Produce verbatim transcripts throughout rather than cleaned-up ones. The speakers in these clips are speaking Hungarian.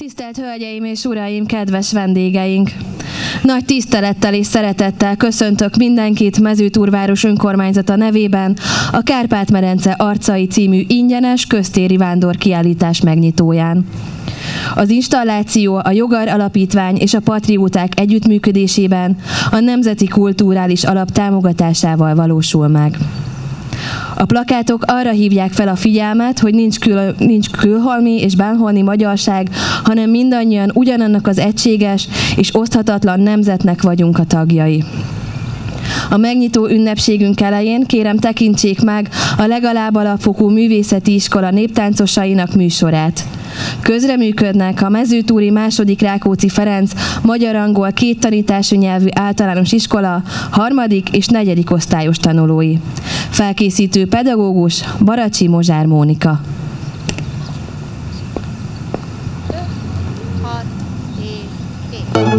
Tisztelt Hölgyeim és Uraim, kedves vendégeink! Nagy tisztelettel és szeretettel köszöntök mindenkit Mezőtúrváros önkormányzata nevében a Kárpát-medence arcai című ingyenes köztéri vándorkiállítás megnyitóján. Az installáció a Jogar Alapítvány és a Patrióták együttműködésében a Nemzeti Kulturális Alap támogatásával valósul meg. A plakátok arra hívják fel a figyelmet, hogy nincs, kül, nincs külholmi és bánholmi magyarság, hanem mindannyian ugyanannak az egységes és oszthatatlan nemzetnek vagyunk a tagjai. A megnyitó ünnepségünk elején kérem tekintsék meg a legalább alapfokú művészeti iskola néptáncosainak műsorát. Közreműködnek a Mezőtúri második Rákóczi Ferenc magyar-angol két tanítású nyelvű általános iskola harmadik és negyedik osztályos tanulói. Felkészítő pedagógus Baracsi Mozsár Mónika. hat, hét,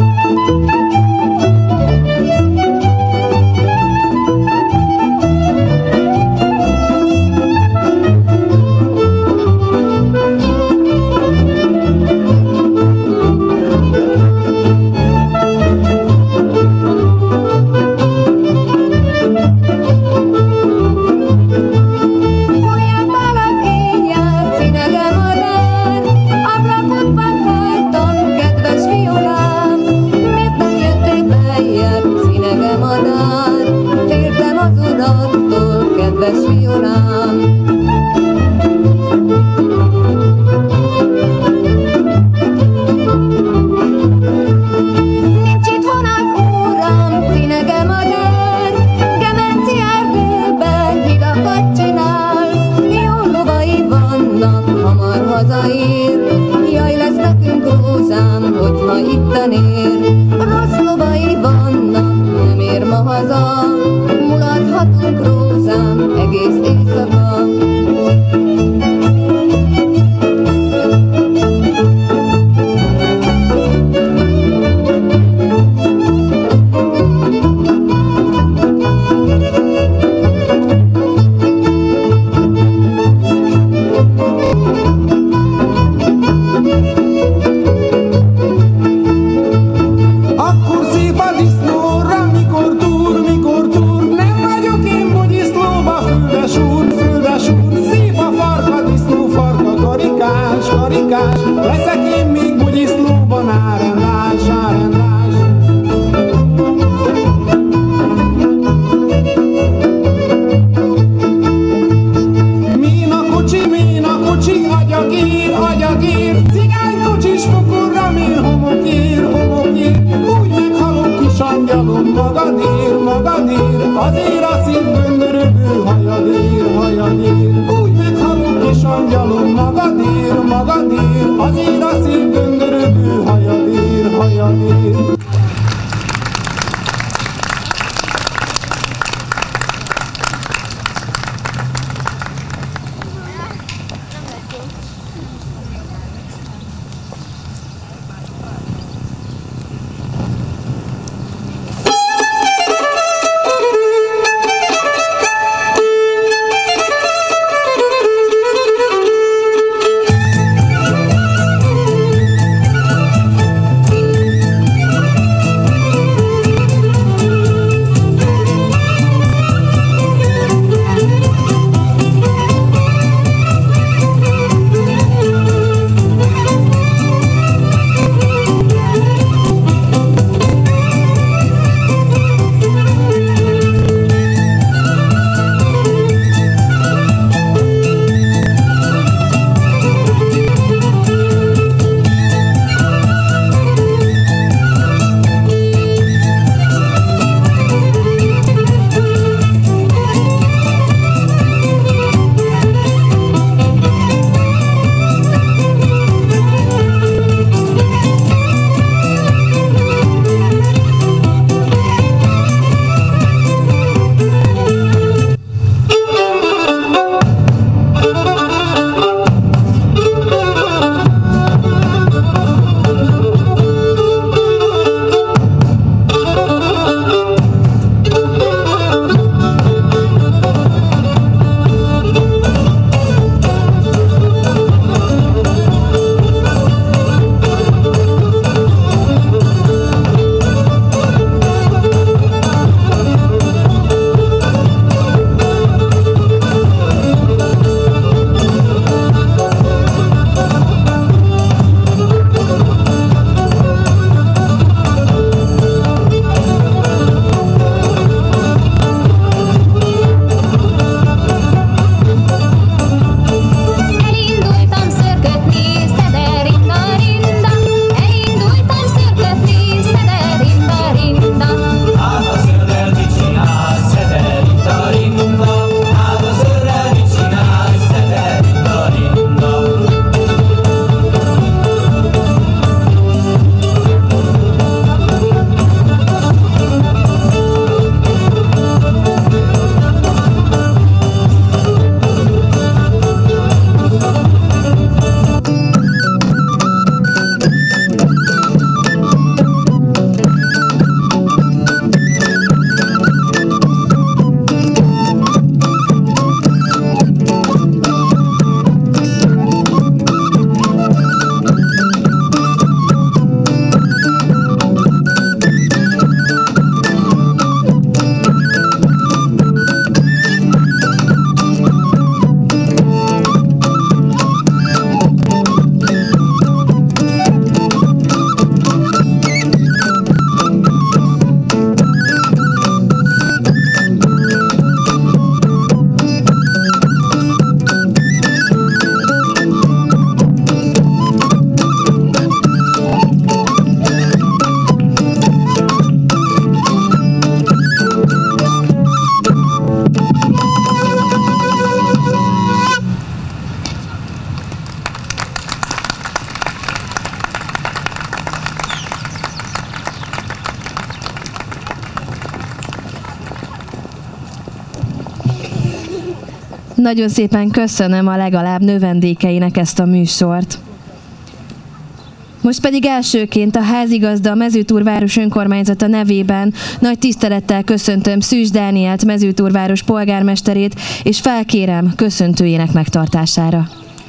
Nagyon szépen köszönöm a legalább növendékeinek ezt a műsort. Most pedig elsőként a házigazda a Mezőtúrváros önkormányzata nevében nagy tisztelettel köszöntöm Szűcs Dánielt, Mezőtúrváros polgármesterét, és felkérem köszöntőjének megtartására.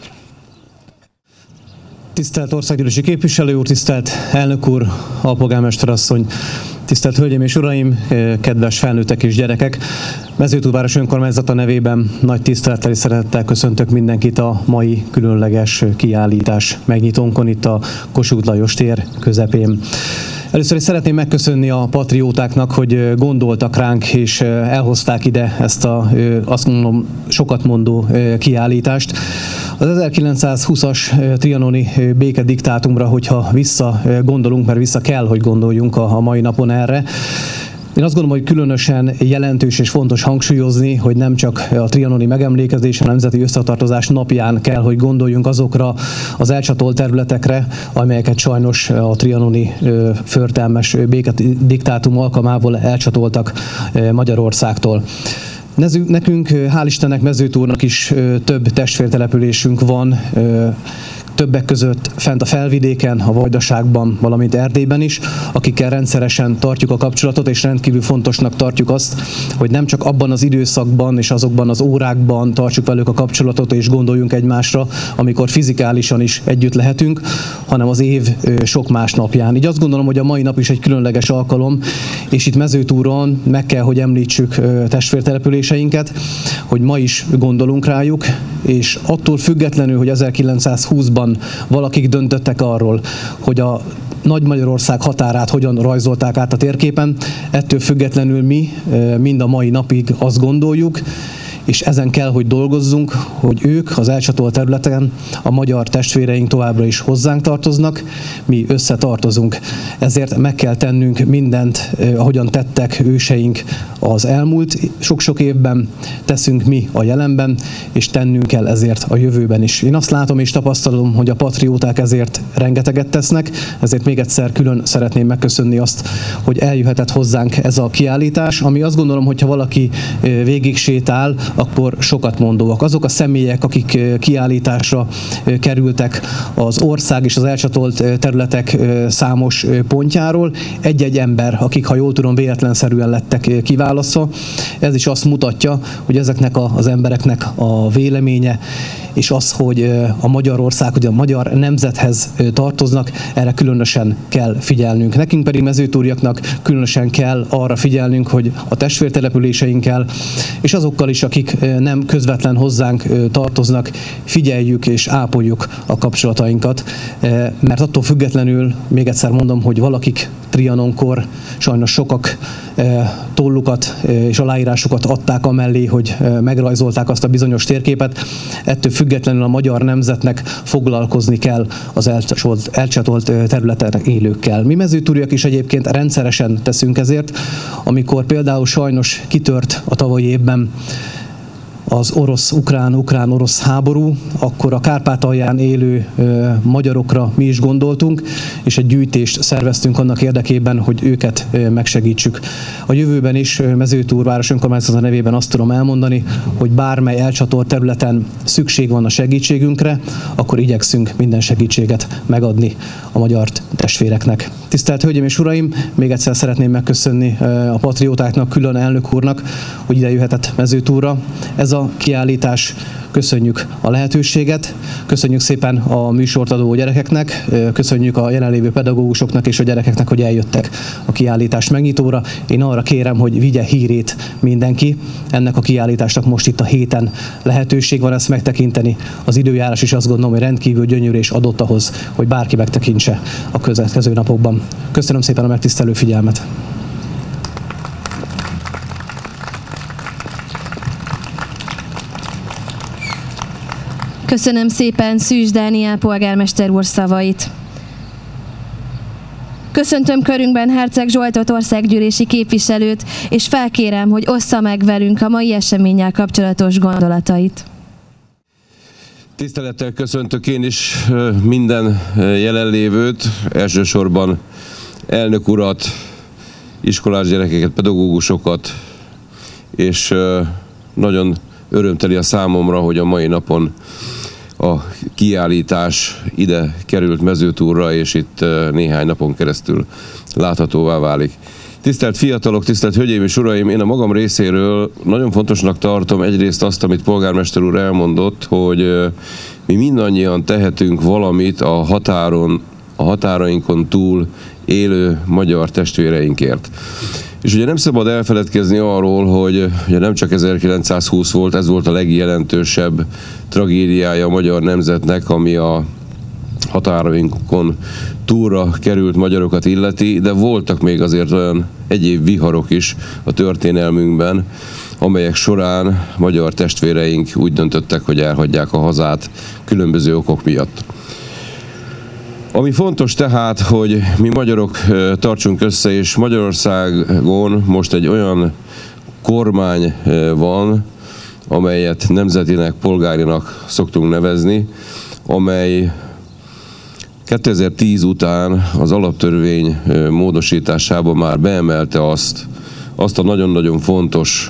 Tisztelt országgyűlési képviselő úr, tisztelt elnök úr, alpolgármester asszony, tisztelt hölgyeim és uraim, kedves felnőttek és gyerekek! Mezőtúrváros önkormányzata nevében nagy tisztelettel és szeretettel köszöntök mindenkit a mai különleges kiállítás megnyitónkon itt a Kossuth Lajos tér közepén. Először is szeretném megköszönni a patriótáknak, hogy gondoltak ránk és elhozták ide ezt a, azt mondom, sokat mondó kiállítást. Az ezerkilencszázhúszas trianoni békediktátumra, hogyha vissza gondolunk, mert vissza kell, hogy gondoljunk a mai napon erre, én azt gondolom, hogy különösen jelentős és fontos hangsúlyozni, hogy nem csak a trianoni megemlékezés, a Nemzeti Összetartozás napján kell, hogy gondoljunk azokra az elcsatolt területekre, amelyeket sajnos a trianoni förtelmes békediktátum alkalmából elcsatoltak Magyarországtól. Nekünk, hál' Istennek, Mezőtúrnak is több testvértelepülésünk van, többek között fent a Felvidéken, a Vajdaságban, valamint Erdélyben is, akikkel rendszeresen tartjuk a kapcsolatot, és rendkívül fontosnak tartjuk azt, hogy nem csak abban az időszakban és azokban az órákban tartsuk velük a kapcsolatot és gondoljunk egymásra, amikor fizikálisan is együtt lehetünk, hanem az év sok más napján. Így azt gondolom, hogy a mai nap is egy különleges alkalom, és itt Mezőtúron meg kell, hogy említsük testvértelepüléseinket, hogy ma is gondolunk rájuk, és attól függetlenül, hogy ezerkilencszázhúszban valakik döntöttek arról, hogy a Nagy Magyarország határát hogyan rajzolták át a térképen, ettől függetlenül mi mind a mai napig azt gondoljuk, és ezen kell, hogy dolgozzunk, hogy ők az elcsatolt területen, a magyar testvéreink továbbra is hozzánk tartoznak, mi összetartozunk. Ezért meg kell tennünk mindent, ahogyan tettek őseink az elmúlt sok-sok évben, teszünk mi a jelenben, és tennünk kell ezért a jövőben is. Én azt látom és tapasztalom, hogy a patrióták ezért rengeteget tesznek, ezért még egyszer külön szeretném megköszönni azt, hogy eljöhetett hozzánk ez a kiállítás, ami azt gondolom, hogyha valaki végig sétál, akkor sokat mondóak. Azok a személyek, akik kiállításra kerültek az ország és az elcsatolt területek számos pontjáról, egy-egy ember, akik, ha jól tudom, véletlenszerűen lettek kiválasztva, ez is azt mutatja, hogy ezeknek az embereknek a véleménye, és az, hogy a Magyarország, hogy a magyar nemzethez tartoznak, erre különösen kell figyelnünk. Nekünk pedig mezőtúriaknak különösen kell arra figyelnünk, hogy a testvértelepüléseinkkel, és azokkal is, akik nem közvetlen hozzánk tartoznak, figyeljük és ápoljuk a kapcsolatainkat, mert attól függetlenül, még egyszer mondom, hogy valakik Trianonkor sajnos sokak tollukat és aláírásokat adták amellé, hogy megrajzolták azt a bizonyos térképet, ettől függetlenül a magyar nemzetnek foglalkozni kell az elcsatolt, elcsatolt területen élőkkel. Mi mezőtúriak is egyébként rendszeresen teszünk ezért, amikor például sajnos kitört a tavalyi évben az orosz-ukrán, ukrán-orosz háború, akkor a Kárpátalján élő ö, magyarokra mi is gondoltunk, és egy gyűjtést szerveztünk annak érdekében, hogy őket ö, megsegítsük. A jövőben is Mezőtúrváros önkormányzata nevében azt tudom elmondani, hogy bármely elcsatolt területen szükség van a segítségünkre, akkor igyekszünk minden segítséget megadni a magyar testvéreknek. Tisztelt Hölgyeim és Uraim, még egyszer szeretném megköszönni a patriótáknak, külön elnök úrnak, hogy ide jöhetett Mezőtúrra. Ez a kiállítás, köszönjük a lehetőséget, köszönjük szépen a műsort adó gyerekeknek, köszönjük a jelenlévő pedagógusoknak és a gyerekeknek, hogy eljöttek a kiállítás megnyitóra. Én arra kérem, hogy vigye hírét mindenki. Ennek a kiállításnak most itt a héten lehetőség van ezt megtekinteni. Az időjárás is azt gondolom, hogy rendkívül gyönyörű és adott ahhoz, hogy bárki megtekintse a következő napokban. Köszönöm szépen a megtisztelő figyelmet. Köszönöm szépen Szűcs Dániel polgármester úr szavait. Köszöntöm körünkben Herceg Zsoltot, országgyűlési képviselőt, és felkérem, hogy ossza meg velünk a mai eseménnyel kapcsolatos gondolatait. Tisztelettel köszöntök én is minden jelenlévőt, elsősorban elnök urat, iskolás gyerekeket, pedagógusokat, és nagyon örömteli a számomra, hogy a mai napon a kiállítás ide került Mezőtúrra, és itt néhány napon keresztül láthatóvá válik. Tisztelt fiatalok, tisztelt hölgyeim és uraim, én a magam részéről nagyon fontosnak tartom egyrészt azt, amit polgármester úr elmondott, hogy mi mindannyian tehetünk valamit a határon, a határainkon túl élő magyar testvéreinkért. És ugye nem szabad elfeledkezni arról, hogy ugye nem csak ezerkilencszázhúsz volt, ez volt a legjelentősebb tragédiája a magyar nemzetnek, ami a határainkon túlra került magyarokat illeti, de voltak még azért olyan egyéb viharok is a történelmünkben, amelyek során magyar testvéreink úgy döntöttek, hogy elhagyják a hazát különböző okok miatt. Ami fontos tehát, hogy mi magyarok tartsunk össze, és Magyarországon most egy olyan kormány van, amelyet nemzetinek, polgárinak szoktunk nevezni, amely kétezer-tíz után az alaptörvény módosításában már beemelte azt, azt a nagyon-nagyon fontos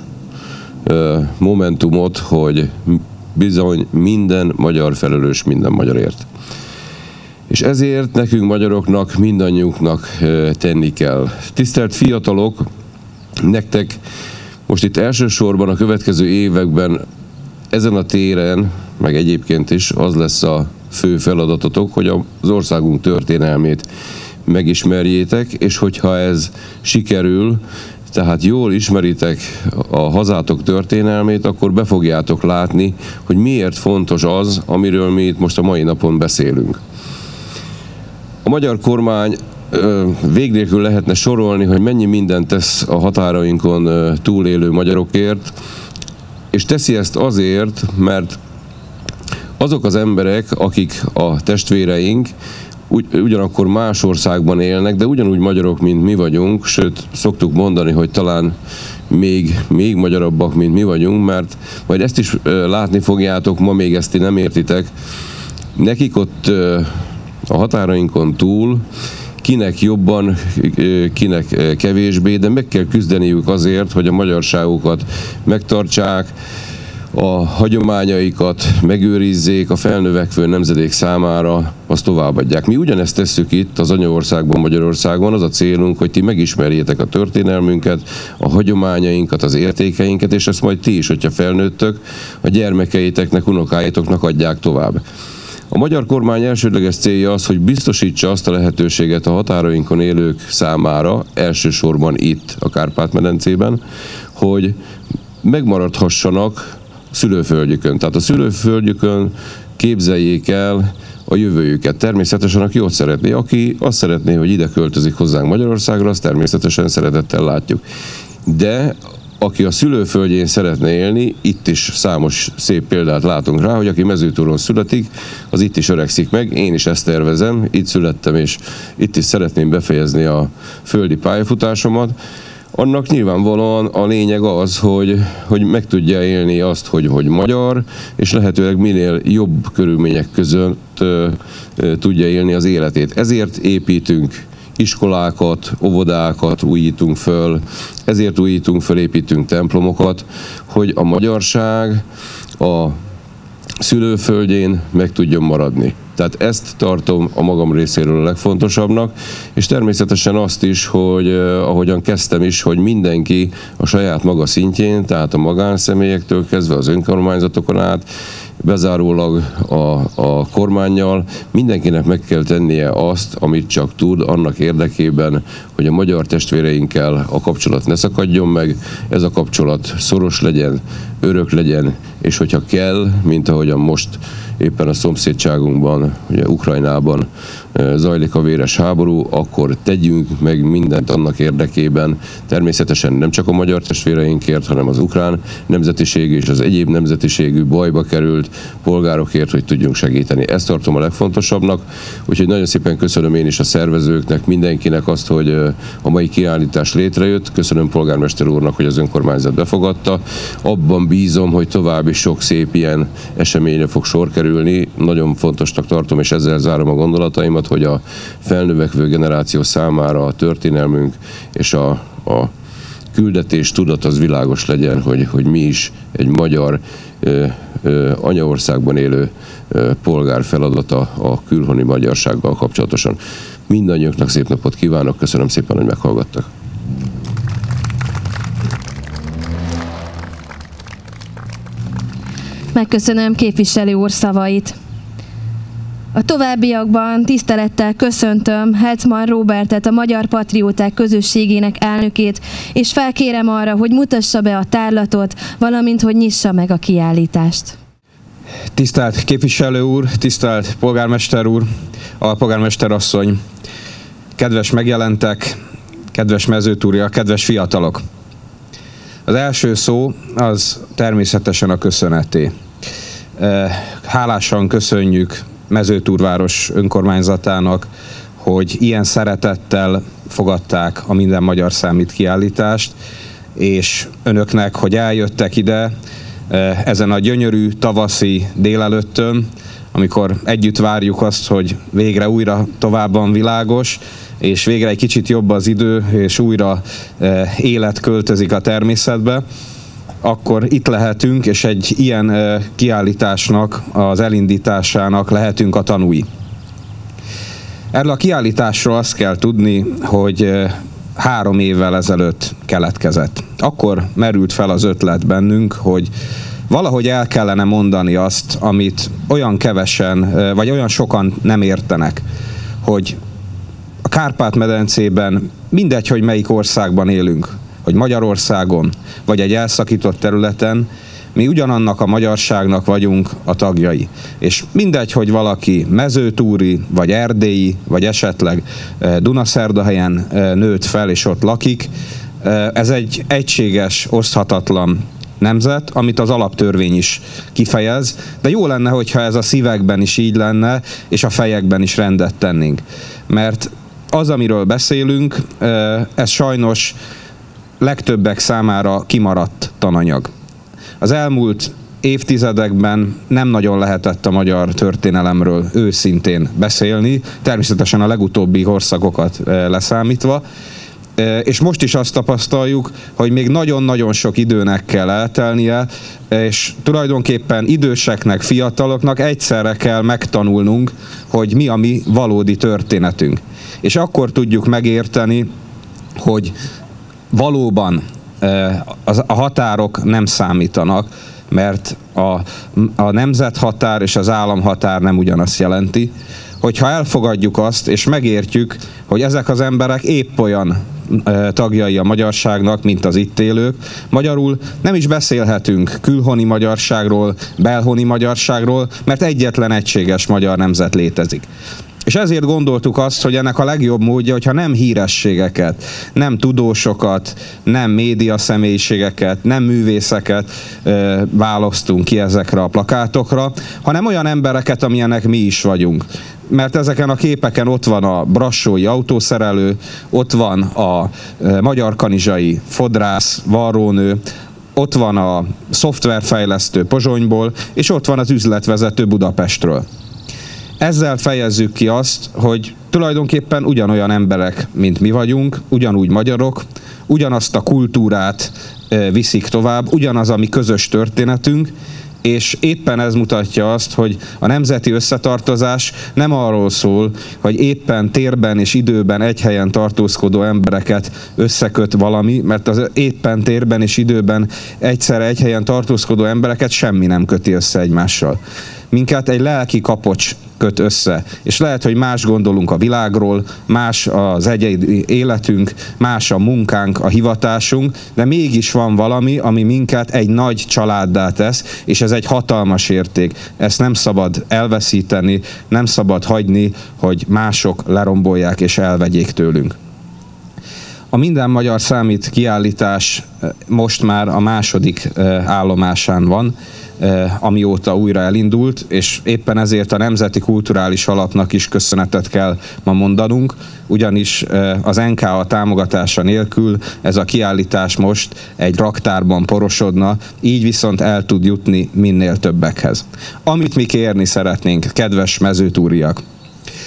momentumot, hogy bizony minden magyar felelős minden magyarért. És ezért nekünk magyaroknak, mindannyiunknak tenni kell. Tisztelt fiatalok, nektek most itt elsősorban a következő években ezen a téren, meg egyébként is az lesz a fő feladatotok, hogy az országunk történelmét megismerjétek, és hogyha ez sikerül, tehát jól ismeritek a hazátok történelmét, akkor be fogjátok látni, hogy miért fontos az, amiről mi itt most a mai napon beszélünk. A magyar kormány vég nélkül lehetne sorolni, hogy mennyi mindent tesz a határainkon túlélő magyarokért, és teszi ezt azért, mert azok az emberek, akik a testvéreink, ugy, ugyanakkor más országban élnek, de ugyanúgy magyarok, mint mi vagyunk, sőt, szoktuk mondani, hogy talán még, még magyarabbak, mint mi vagyunk, mert majd ezt is látni fogjátok, ma még ezt ti nem értitek. Nekik ott a határainkon túl, kinek jobban, kinek kevésbé, de meg kell küzdeniük azért, hogy a magyarságukat megtartsák, a hagyományaikat megőrizzék, a felnövekvő nemzedék számára azt továbbadják. Mi ugyanezt tesszük itt az anyaországban, Magyarországon, az a célunk, hogy ti megismerjétek a történelmünket, a hagyományainkat, az értékeinket, és ezt majd ti is, hogyha felnőttök, a gyermekeiteknek, unokáitoknak adják tovább. A magyar kormány elsődleges célja az, hogy biztosítsa azt a lehetőséget a határainkon élők számára, elsősorban itt a Kárpát-medencében, hogy megmaradhassanak szülőföldjükön. Tehát a szülőföldjükön képzeljék el a jövőjüket. Természetesen, aki ott szeretné, aki azt szeretné, hogy ide költözik hozzánk Magyarországra, azt természetesen szeretettel látjuk. De aki a szülőföldjén szeretne élni, itt is számos szép példát látunk rá, hogy aki Mezőtúron születik, az itt is öregszik meg. Én is ezt tervezem, itt születtem, és itt is szeretném befejezni a földi pályafutásomat. Annak nyilvánvalóan a lényeg az, hogy, hogy meg tudja élni azt, hogy, hogy magyar, és lehetőleg minél jobb körülmények között ö, ö, tudja élni az életét. Ezért építünk iskolákat, óvodákat újítunk föl, ezért újítunk föl, építünk templomokat, hogy a magyarság a szülőföldjén meg tudjon maradni. Tehát ezt tartom a magam részéről a legfontosabbnak, és természetesen azt is, hogy eh, ahogyan kezdtem is, hogy mindenki a saját maga szintjén, tehát a magánszemélyektől kezdve az önkormányzatokon át, bezárólag a, a kormánnyal, mindenkinek meg kell tennie azt, amit csak tud, annak érdekében, hogy a magyar testvéreinkkel a kapcsolat ne szakadjon meg, ez a kapcsolat szoros legyen, örök legyen, és hogyha kell, mint ahogyan most éppen a szomszédságunkban, ugye Ukrajnában zajlik a véres háború, akkor tegyünk meg mindent annak érdekében, természetesen nem csak a magyar testvéreinkért, hanem az ukrán nemzetiségű és az egyéb nemzetiségű bajba került polgárokért, hogy tudjunk segíteni. Ezt tartom a legfontosabbnak, úgyhogy nagyon szépen köszönöm én is a szervezőknek, mindenkinek azt, hogy a mai kiállítás létrejött. Köszönöm polgármester úrnak, hogy az önkormányzat befogadta. Abban bízom, hogy további sok szép ilyen eseményre fog sor kerülni. Nagyon fontosnak tartom, és ezzel zárom a gondolataimat, hogy a felnövekvő generáció számára a történelmünk és a, a küldetés tudat az világos legyen, hogy, hogy mi is egy magyar ö, ö, anyaországban élő ö, polgár feladata a külhoni magyarsággal kapcsolatosan. Mindannyiunknak szép napot kívánok, köszönöm szépen, hogy meghallgattak. Megköszönöm képviselő úr szavait. A továbbiakban tisztelettel köszöntöm Hetzmann Róbertet, a Magyar Patrióták Közösségének elnökét, és felkérem arra, hogy mutassa be a tárlatot, valamint hogy nyissa meg a kiállítást. Tisztelt képviselő úr, tisztelt polgármester úr, alpolgármester asszony, kedves megjelentek, kedves mezőtúriak, kedves fiatalok! Az első szó az természetesen a köszöneté. Hálásan köszönjük Mezőtúrváros önkormányzatának, hogy ilyen szeretettel fogadták a Minden Magyar Számít kiállítást, és önöknek, hogy eljöttek ide ezen a gyönyörű tavaszi délelőttön, amikor együtt várjuk azt, hogy végre újra tovább van világos, és végre egy kicsit jobb az idő, és újra élet költözik a természetbe, akkor itt lehetünk, és egy ilyen kiállításnak, az elindításának lehetünk a tanúi. Erről a kiállításról azt kell tudni, hogy három évvel ezelőtt keletkezett. Akkor merült fel az ötlet bennünk, hogy valahogy el kellene mondani azt, amit olyan kevesen, vagy olyan sokan nem értenek, hogy a Kárpát-medencében mindegy, hogy melyik országban élünk, hogy Magyarországon, vagy egy elszakított területen, mi ugyanannak a magyarságnak vagyunk a tagjai. És mindegy, hogy valaki mezőtúri, vagy erdélyi, vagy esetleg Dunaszerdahelyen nőtt fel, és ott lakik, ez egy egységes, oszthatatlan nemzet, amit az alaptörvény is kifejez, de jó lenne, hogyha ez a szívekben is így lenne, és a fejekben is rendet tennénk. Mert az, amiről beszélünk, ez sajnos legtöbbek számára kimaradt tananyag. Az elmúlt évtizedekben nem nagyon lehetett a magyar történelemről őszintén beszélni, természetesen a legutóbbi korszakokat leszámítva, és most is azt tapasztaljuk, hogy még nagyon-nagyon sok időnek kell eltelnie, és tulajdonképpen időseknek, fiataloknak egyszerre kell megtanulnunk, hogy mi a mi valódi történetünk. És akkor tudjuk megérteni, hogy valóban a határok nem számítanak, mert a, a nemzethatár és az államhatár nem ugyanazt jelenti, hogyha elfogadjuk azt, és megértjük, hogy ezek az emberek épp olyan tagjai a magyarságnak, mint az itt élők. Magyarul nem is beszélhetünk külhoni magyarságról, belhoni magyarságról, mert egyetlen egységes magyar nemzet létezik. És ezért gondoltuk azt, hogy ennek a legjobb módja, hogyha nem hírességeket, nem tudósokat, nem média személyiségeket, nem művészeket ö, választunk ki ezekre a plakátokra, hanem olyan embereket, amilyenek mi is vagyunk. Mert ezeken a képeken ott van a brassói autószerelő, ott van a magyarkanizsai fodrász, varrónő, ott van a szoftverfejlesztő Pozsonyból, és ott van az üzletvezető Budapestről. Ezzel fejezzük ki azt, hogy tulajdonképpen ugyanolyan emberek, mint mi vagyunk, ugyanúgy magyarok, ugyanazt a kultúrát viszik tovább, ugyanaz a mi közös történetünk, és éppen ez mutatja azt, hogy a nemzeti összetartozás nem arról szól, hogy éppen térben és időben egy helyen tartózkodó embereket összeköt valami, mert az éppen térben és időben egyszerre egy helyen tartózkodó embereket semmi nem köti össze egymással. Minket egy lelki kapocs köt össze, és lehet, hogy más gondolunk a világról, más az egyedi életünk, más a munkánk, a hivatásunk, de mégis van valami, ami minket egy nagy családdá tesz, és ez egy hatalmas érték. Ezt nem szabad elveszíteni, nem szabad hagyni, hogy mások lerombolják és elvegyék tőlünk. A Minden Magyar Számít kiállítás most már a második állomásán van, amióta újra elindult, és éppen ezért a Nemzeti Kulturális Alapnak is köszönetet kell ma mondanunk, ugyanis az en ká á támogatása nélkül ez a kiállítás most egy raktárban porosodna, így viszont el tud jutni minél többekhez. Amit mi kérni szeretnénk, kedves mezőtúriak,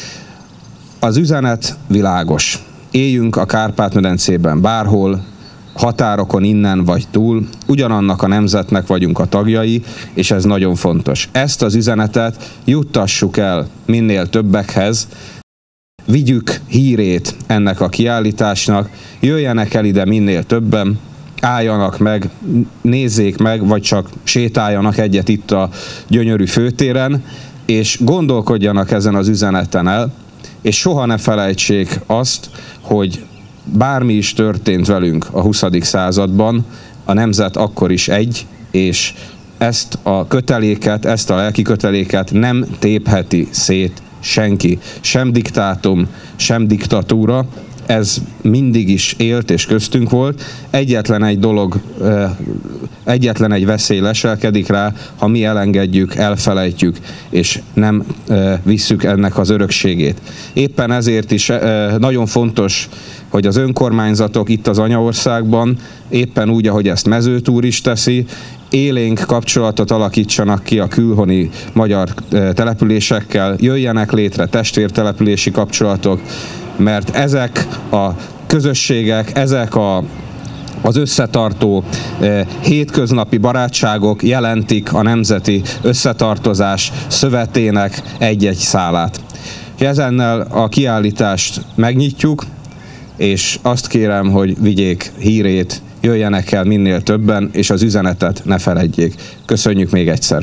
az üzenet világos. Éljünk a Kárpát-medencében bárhol, határokon innen vagy túl, ugyanannak a nemzetnek vagyunk a tagjai, és ez nagyon fontos. Ezt az üzenetet juttassuk el minél többekhez, vigyük hírét ennek a kiállításnak, jöjjenek el ide minél többen, álljanak meg, nézzék meg, vagy csak sétáljanak egyet itt a gyönyörű főtéren, és gondolkodjanak ezen az üzeneten el, és soha ne felejtsék azt, hogy bármi is történt velünk a huszadik században, a nemzet akkor is egy, és ezt a köteléket, ezt a lelki köteléket nem tépheti szét senki. Sem diktátum, sem diktatúra, ez mindig is élt és köztünk volt. Egyetlen egy dolog, egyetlen egy veszély leselkedik rá, ha mi elengedjük, elfelejtjük, és nem visszük ennek az örökségét. Éppen ezért is nagyon fontos, hogy az önkormányzatok itt az anyaországban, éppen úgy, ahogy ezt Mezőtúr is teszi, élénk kapcsolatot alakítsanak ki a külhoni magyar településekkel, jöjjenek létre testvértelepülési kapcsolatok, mert ezek a közösségek, ezek a, az összetartó eh, hétköznapi barátságok jelentik a nemzeti összetartozás szövetének egy-egy szálát. Ezennel a kiállítást megnyitjuk, és azt kérem, hogy vigyék hírét, jöjjenek el minél többen, és az üzenetet ne feledjék. Köszönjük még egyszer!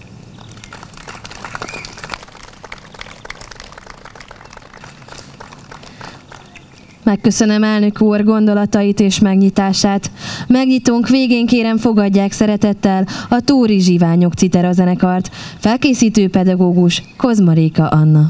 Megköszönöm elnök úr gondolatait és megnyitását. Megnyitónk végén kérem fogadják szeretettel a Tóri Zsiványok Citera zenekart. Felkészítő pedagógus Kozmaréka Anna.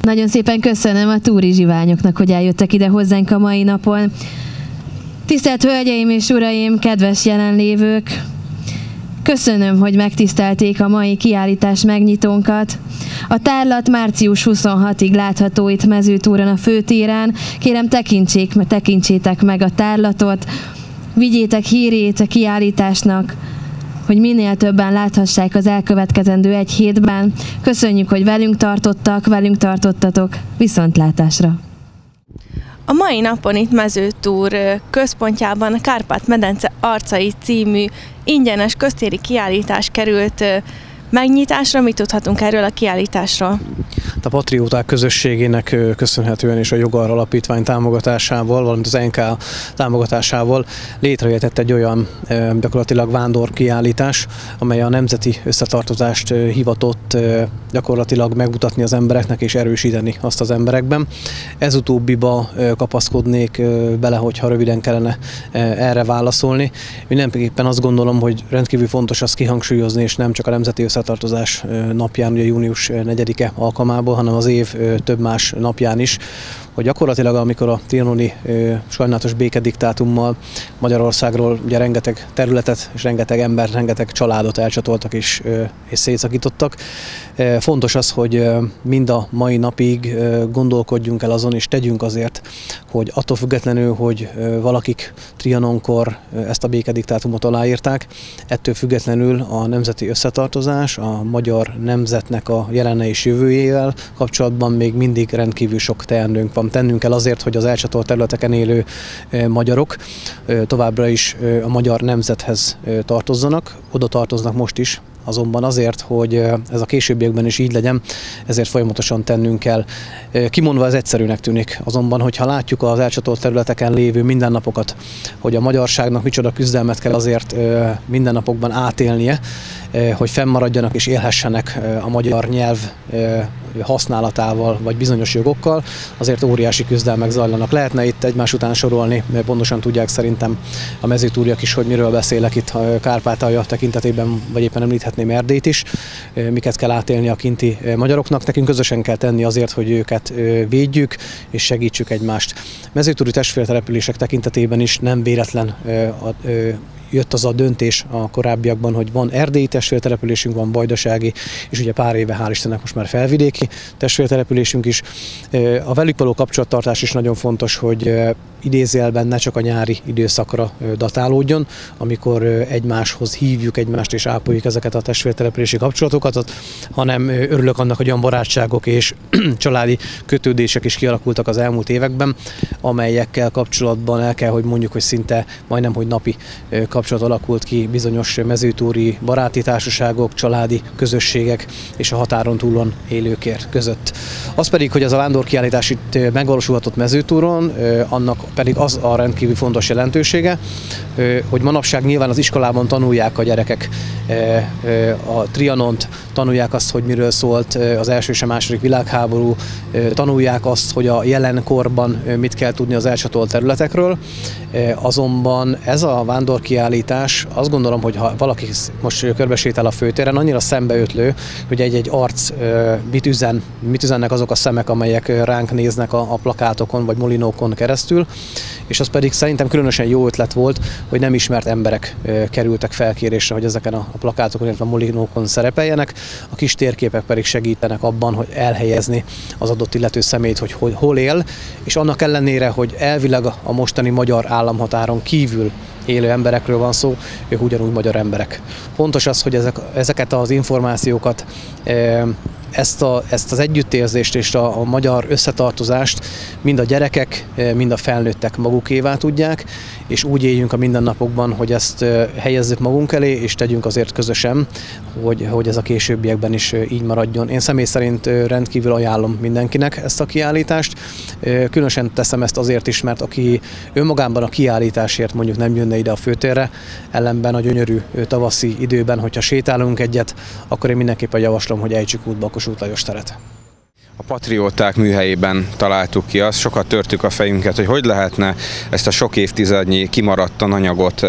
Nagyon szépen köszönöm a túri zsiványoknak, hogy eljöttek ide hozzánk a mai napon. Tisztelt Hölgyeim és Uraim, kedves jelenlévők! Köszönöm, hogy megtisztelték a mai kiállítás megnyitónkat. A tárlat március huszonhatodikáig látható itt Mezőtúron a főtéren. Kérem, tekintsék, tekintsétek meg a tárlatot, vigyétek hírét a kiállításnak, hogy minél többen láthassák az elkövetkezendő egy hétben. Köszönjük, hogy velünk tartottak, velünk tartottatok. Viszontlátásra! A mai napon itt Mezőtúr központjában a Kárpát-medence arcai című ingyenes köztéri kiállítás került megnyitásra. Mit tudhatunk erről a kiállításról? A Patrióták közösségének köszönhetően és a Jogar Alapítvány támogatásával, valamint az en ká támogatásával létrejött egy olyan gyakorlatilag vándorkiállítás, amely a nemzeti összetartozást hivatott gyakorlatilag megmutatni az embereknek és erősíteni azt az emberekben. Ez utóbbiba kapaszkodnék bele, hogyha röviden kellene erre válaszolni. Mindenképpen azt gondolom, hogy rendkívül fontos azt kihangsúlyozni, és nem csak a nemzeti összetartozás napján, ugye június negyedike alkalmából, hanem az év több más napján is, hogy gyakorlatilag amikor a trianoni sajnálatos békediktátummal Magyarországról ugye rengeteg területet és rengeteg ember, rengeteg családot elcsatoltak és, és szétszakítottak. Fontos az, hogy mind a mai napig gondolkodjunk el azon és tegyünk azért, hogy attól függetlenül, hogy valakik Trianonkor ezt a békediktátumot aláírták, ettől függetlenül a nemzeti összetartozás, a magyar nemzetnek a jelene és jövőjével kapcsolatban még mindig rendkívül sok teendőnk van. Tennünk kell azért, hogy az elcsatolt területeken élő magyarok továbbra is a magyar nemzethez tartozzanak, oda tartoznak most is, azonban azért, hogy ez a későbbiekben is így legyen, ezért folyamatosan tennünk kell. Kimondva ez egyszerűnek tűnik, azonban, hogyha látjuk az elcsatolt területeken lévő mindennapokat, hogy a magyarságnak micsoda küzdelmet kell azért mindennapokban átélnie, hogy fennmaradjanak és élhessenek a magyar nyelv használatával vagy bizonyos jogokkal, azért óriási küzdelmek zajlanak. Lehetne itt egymás után sorolni, mert pontosan tudják szerintem a mezőtúriak is, hogy miről beszélek itt Kárpátalja tekintetében, vagy éppen említhetném Erdélyt is, miket kell átélni a kinti magyaroknak. Nekünk közösen kell tenni azért, hogy őket védjük és segítsük egymást. Mezőtúri testvértelepülések tekintetében is nem véletlen a jött az a döntés a korábbiakban, hogy van erdélyi testvértelepülésünk, van vajdasági, és ugye pár éve, hál' Istennek most már felvidéki testvértelepülésünk is. A velük való kapcsolattartás is nagyon fontos, hogy idézőjelben ne csak a nyári időszakra datálódjon, amikor egymáshoz hívjuk egymást és ápoljuk ezeket a testvértelepülési kapcsolatokat, hanem örülök annak, hogy olyan barátságok és családi kötődések is kialakultak az elmúlt években, amelyekkel kapcsolatban el kell, hogy mondjuk, hogy szinte majdnem, hogy napi kapcsolat alakult ki bizonyos mezőtúri baráti társaságok, családi közösségek és a határon túlon élőkért között. Az pedig, hogy ez a vándorkiállítás itt megvalósulhatott Mezőtúron, annak pedig az a rendkívül fontos jelentősége, hogy manapság nyilván az iskolában tanulják a gyerekek a Trianont, tanulják azt, hogy miről szólt az első és a második világháború, tanulják azt, hogy a jelenkorban mit kell tudni az elcsatolt területekről, azonban ez a vándorkiállítás, azt gondolom, hogy ha valaki most körbesétál a főtéren, annyira szembeötlő, hogy egy-egy arc mit üzen, mit üzennek azok a szemek, amelyek ránk néznek a, a plakátokon vagy molinókon keresztül, és az pedig szerintem különösen jó ötlet volt, hogy nem ismert emberek kerültek felkérésre, hogy ezeken a plakátokon, illetve a molinókon szerepeljenek, a kis térképek pedig segítenek abban, hogy elhelyezni az adott illető személyt, hogy hol él, és annak ellenére, hogy elvileg a mostani magyar államhatáron kívül élő emberekről van szó, ők ugyanúgy magyar emberek. Fontos az, hogy ezek, ezeket az információkat, ezt, a, ezt az együttérzést és a, a magyar összetartozást mind a gyerekek, mind a felnőttek magukévá tudják, és úgy éljünk a mindennapokban, hogy ezt helyezzük magunk elé, és tegyünk azért közösen, hogy, hogy ez a későbbiekben is így maradjon. Én személy szerint rendkívül ajánlom mindenkinek ezt a kiállítást. Különösen teszem ezt azért is, mert aki önmagában a kiállításért mondjuk nem jönne ide a főtérre, ellenben a gyönyörű tavaszi időben, hogyha sétálunk egyet, akkor én mindenképpen javaslom, hogy ejtsük útba a Kossuth Lajos teret. A Patrióták műhelyében találtuk ki azt, sokat törtük a fejünket, hogy hogy lehetne ezt a sok évtizednyi kimaradt anyagot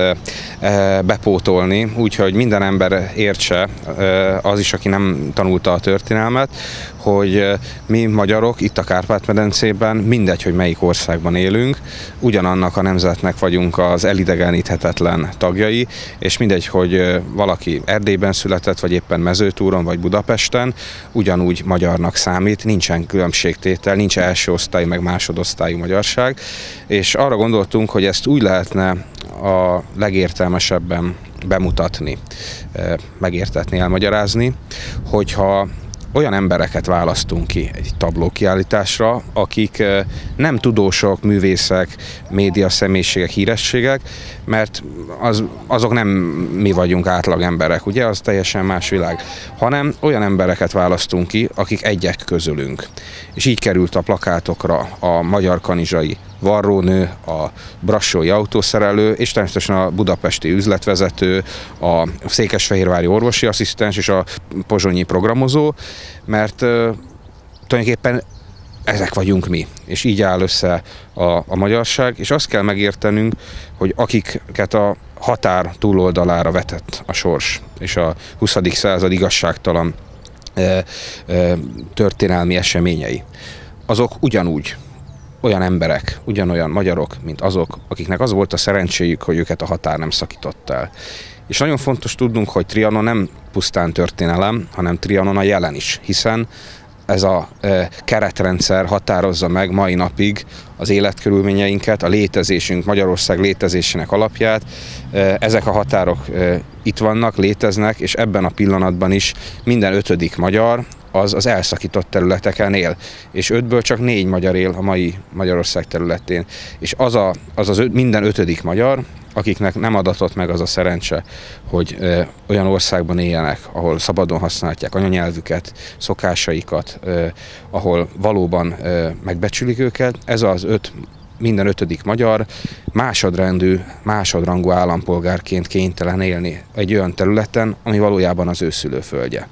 bepótolni, úgyhogy minden ember értse, az is, aki nem tanulta a történelmet, hogy mi magyarok itt a Kárpát-medencében, mindegy, hogy melyik országban élünk, ugyanannak a nemzetnek vagyunk az elidegeníthetetlen tagjai, és mindegy, hogy valaki Erdélyben született, vagy éppen Mezőtúron, vagy Budapesten, ugyanúgy magyarnak számít, nincsen különbségtétel, nincs első osztályú, meg másodosztályú magyarság, és arra gondoltunk, hogy ezt úgy lehetne a legértelmesebben bemutatni, megértetni, elmagyarázni, hogyha olyan embereket választunk ki egy tablókiállításra, akik nem tudósok, művészek, média személyiségek, hírességek, mert az, azok nem mi vagyunk átlag emberek, ugye, az teljesen más világ, hanem olyan embereket választunk ki, akik egyek közülünk. És így került a plakátokra a magyar kanizsai varrónő, a brassói autószerelő, és természetesen a budapesti üzletvezető, a székesfehérvári orvosi asszisztens és a pozsonyi programozó, mert uh, tulajdonképpen ezek vagyunk mi, és így áll össze a, a magyarság, és azt kell megértenünk, hogy akiket a határ túloldalára vetett a sors, és a huszadik század igazságtalan e, e, történelmi eseményei, azok ugyanúgy olyan emberek, ugyanolyan magyarok, mint azok, akiknek az volt a szerencséjük, hogy őket a határ nem szakított el. És nagyon fontos tudnunk, hogy Trianon nem pusztán történelem, hanem Trianon a jelen is, hiszen ez a e, keretrendszer határozza meg mai napig az életkörülményeinket, a létezésünk, Magyarország létezésének alapját. E, ezek a határok e, itt vannak, léteznek, és ebben a pillanatban is minden ötödik magyar az az elszakított területeken él, és ötből csak négy magyar él a mai Magyarország területén. És az a, az, az öt, minden ötödik magyar, akiknek nem adatott meg az a szerencse, hogy ö, olyan országban éljenek, ahol szabadon használják anyanyelvüket, szokásaikat, ö, ahol valóban ö, megbecsülik őket, ez az öt, minden ötödik magyar másodrendű, másodrangú állampolgárként kénytelen élni egy olyan területen, ami valójában az ő szülőföldje.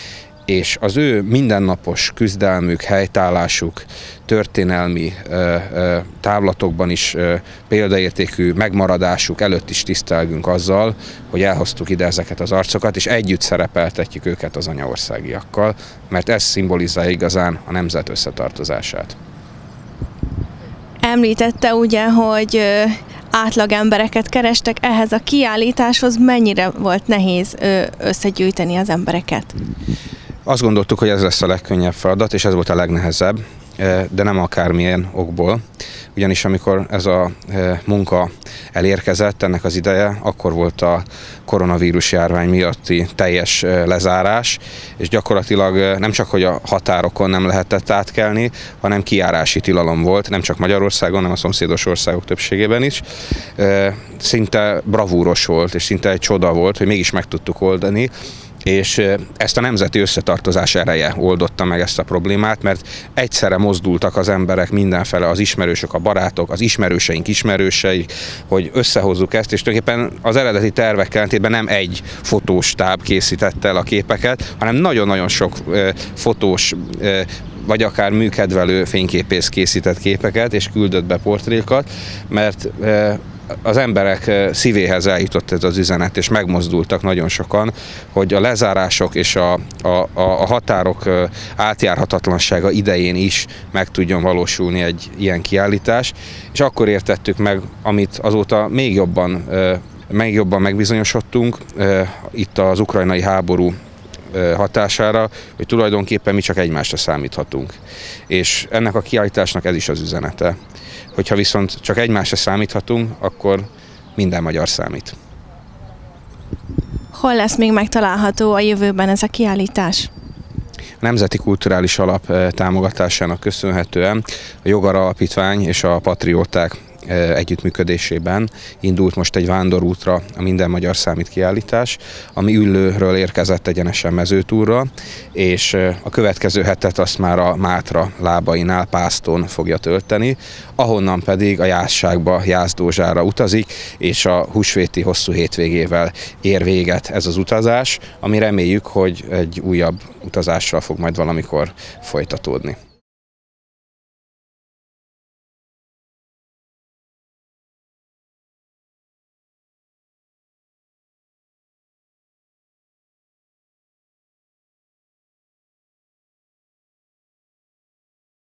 És az ő mindennapos küzdelmük, helytállásuk, történelmi ö, ö, távlatokban is ö, példaértékű megmaradásuk előtt is tisztelgünk azzal, hogy elhoztuk ide ezeket az arcokat, és együtt szerepeltetjük őket az anyaországiakkal, mert ez szimbolizálja igazán a nemzet összetartozását. Említette ugye, hogy átlag embereket kerestek, ehhez a kiállításhoz mennyire volt nehéz összegyűjteni az embereket? Azt gondoltuk, hogy ez lesz a legkönnyebb feladat, és ez volt a legnehezebb, de nem akármilyen okból. Ugyanis amikor ez a munka elérkezett, ennek az ideje, akkor volt a koronavírus járvány miatti teljes lezárás, és gyakorlatilag nem csak, hogy a határokon nem lehetett átkelni, hanem kijárási tilalom volt, nem csak Magyarországon, hanem a szomszédos országok többségében is. Szinte bravúros volt, és szinte egy csoda volt, hogy mégis meg tudtuk oldani, és ezt a nemzeti összetartozás ereje oldotta meg ezt a problémát, mert egyszerre mozdultak az emberek mindenfele, az ismerősök, a barátok, az ismerőseink ismerősei, hogy összehozzuk ezt, és tulajdonképpen az eredeti tervek ellentétben nem egy fotóstáb készítette el a képeket, hanem nagyon-nagyon sok fotós vagy akár műkedvelő fényképész készített képeket, és küldött be portrékat, mert az emberek szívéhez eljutott ez az üzenet, és megmozdultak nagyon sokan, hogy a lezárások és a, a, a határok átjárhatatlansága idején is meg tudjon valósulni egy ilyen kiállítás, és akkor értettük meg, amit azóta még jobban, még jobban megbizonyosodtunk, itt az ukrajnai háború hatására, hogy tulajdonképpen mi csak egymásra számíthatunk. És ennek a kiállításnak ez is az üzenete. Hogyha viszont csak egymásra számíthatunk, akkor minden magyar számít. Hol lesz még megtalálható a jövőben ez a kiállítás? A Nemzeti Kulturális Alap támogatásának köszönhetően a Jogar Alapítvány és a Patrióták együttműködésében indult most egy vándorútra a Minden Magyar Számít kiállítás, ami Üllőről érkezett egyenesen Mezőtúrra, és a következő hetet azt már a Mátra lábainál, Pászton fogja tölteni, ahonnan pedig a Jászságba, Jászdózsára utazik, és a húsvéti hosszú hétvégével ér véget ez az utazás, ami reméljük, hogy egy újabb utazással fog majd valamikor folytatódni.